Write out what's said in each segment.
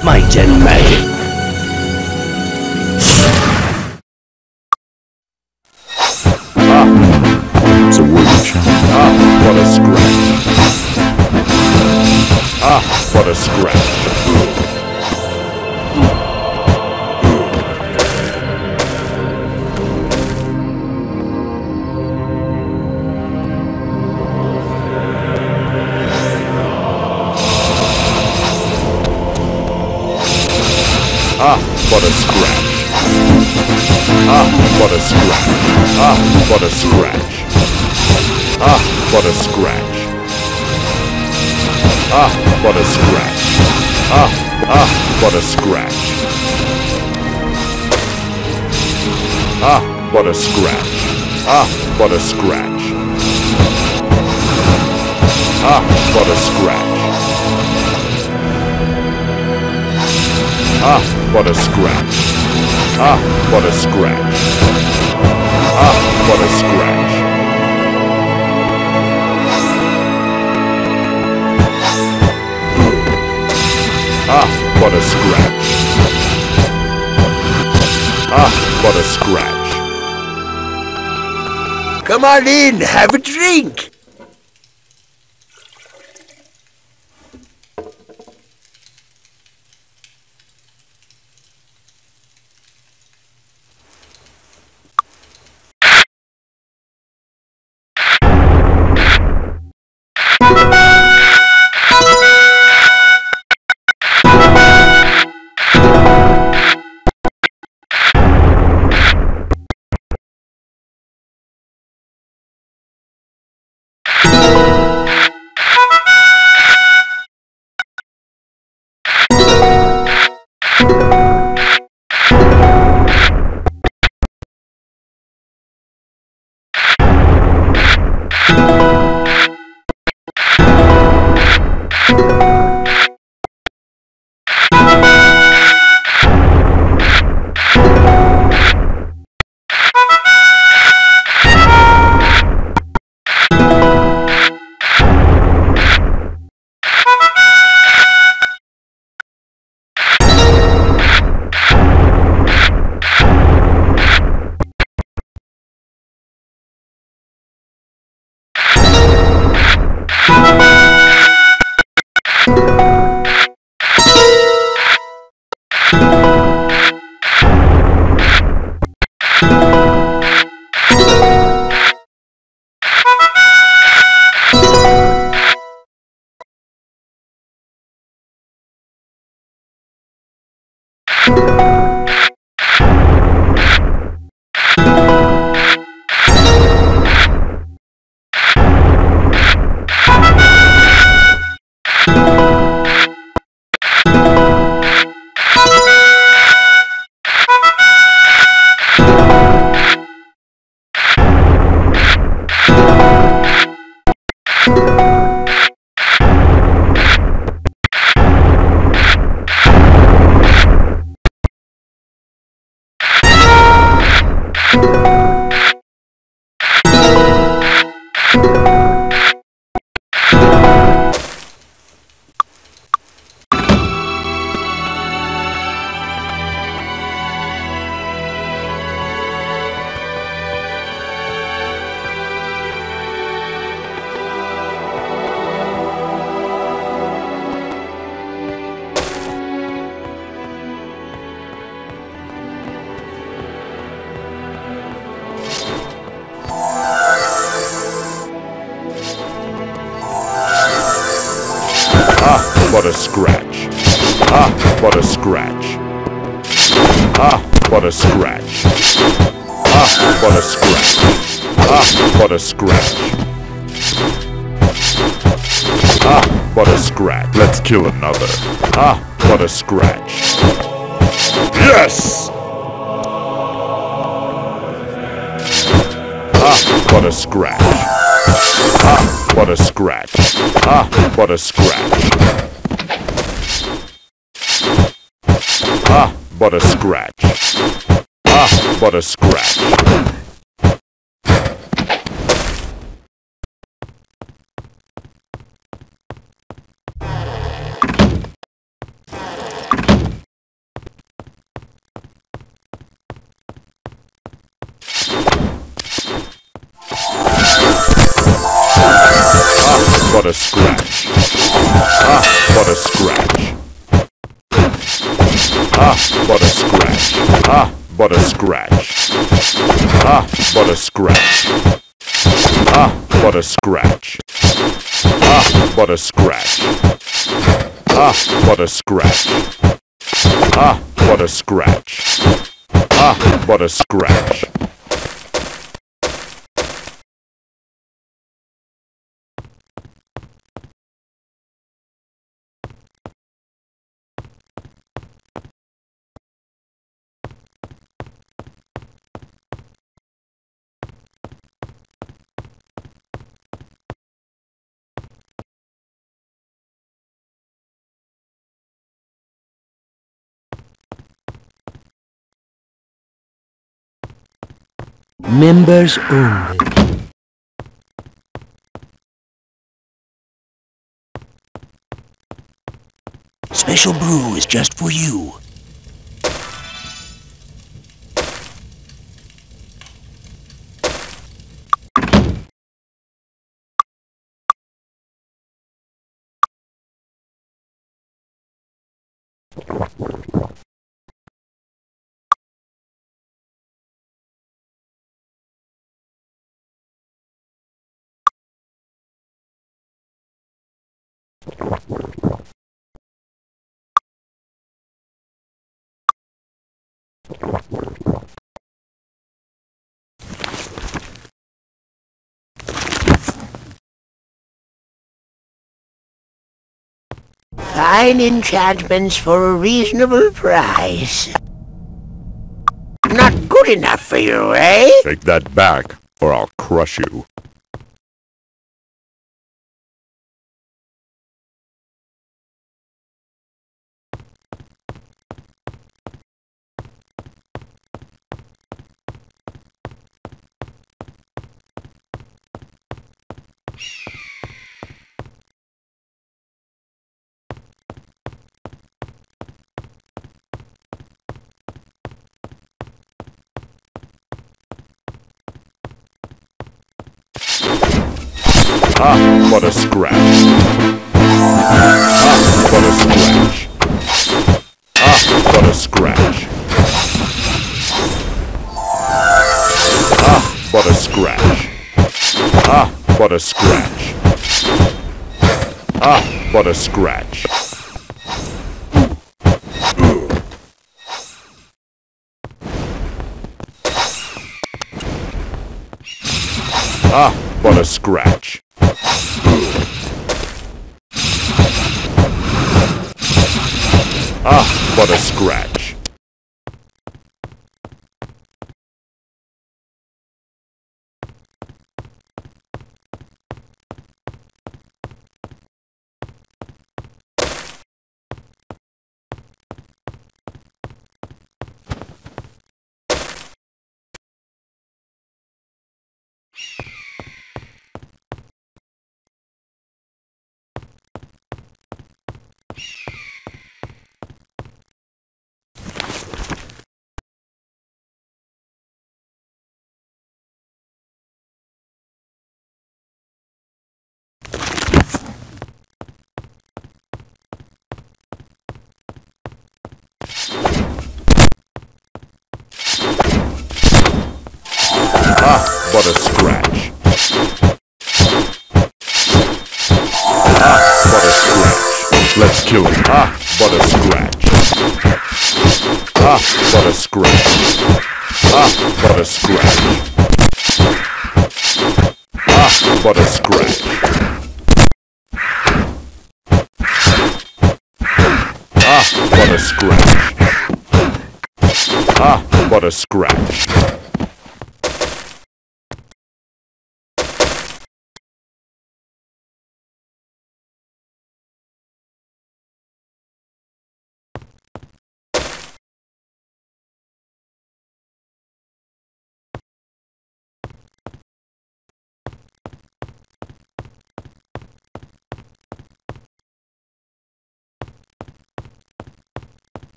Might and magic. It's a worthy challenge. What a scratch. What a scratch. What a scratch. What a scratch. What a scratch. What a scratch. What a scratch. What a scratch. What a scratch. What a scratch. What a scratch. What a scratch. What a scratch. What a scratch. What a scratch. What a scratch. Come on in, have a drink. What a scratch. What a scratch. What a scratch. What a scratch. What a scratch. What a scratch. Let's kill another. What a scratch. Yes! What a scratch. What a scratch. What a scratch. What a scratch. What a scratch. what a scratch. Ah, what a scratch. Ah, what a scratch. Ah, what a scratch. Ah, what a scratch. Ah, what a scratch. Ah, what a scratch. Ah, what a scratch. Ah, what a scratch. Ah, what a scratch. Members only. Special brew is just for you. Fine enchantments for a reasonable price. Not good enough for you, eh? Take that back, or I'll crush you. Ah, what a scratch. Ah, what a scratch. Ah, what a scratch. Ah, what a scratch. Ah, what a scratch. Ah, what a scratch. Ah, what a scratch. Ah, what a scratch. Ah, what a scratch. Ah, what a scratch. Let's kill him. Ah, what a scratch. Ah, what a scratch. Ah, what a scratch. Ah, what a scratch. Ah, what a scratch. Ah, what a scratch.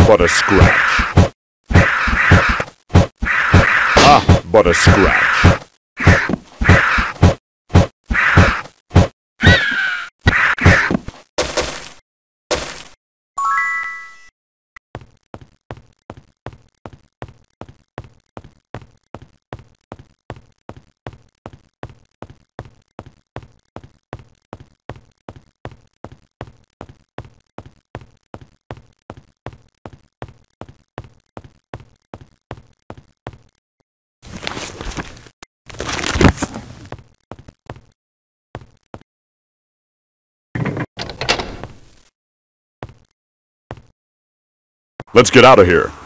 but a scratch. Ah, but a scratch. Let's get out of here.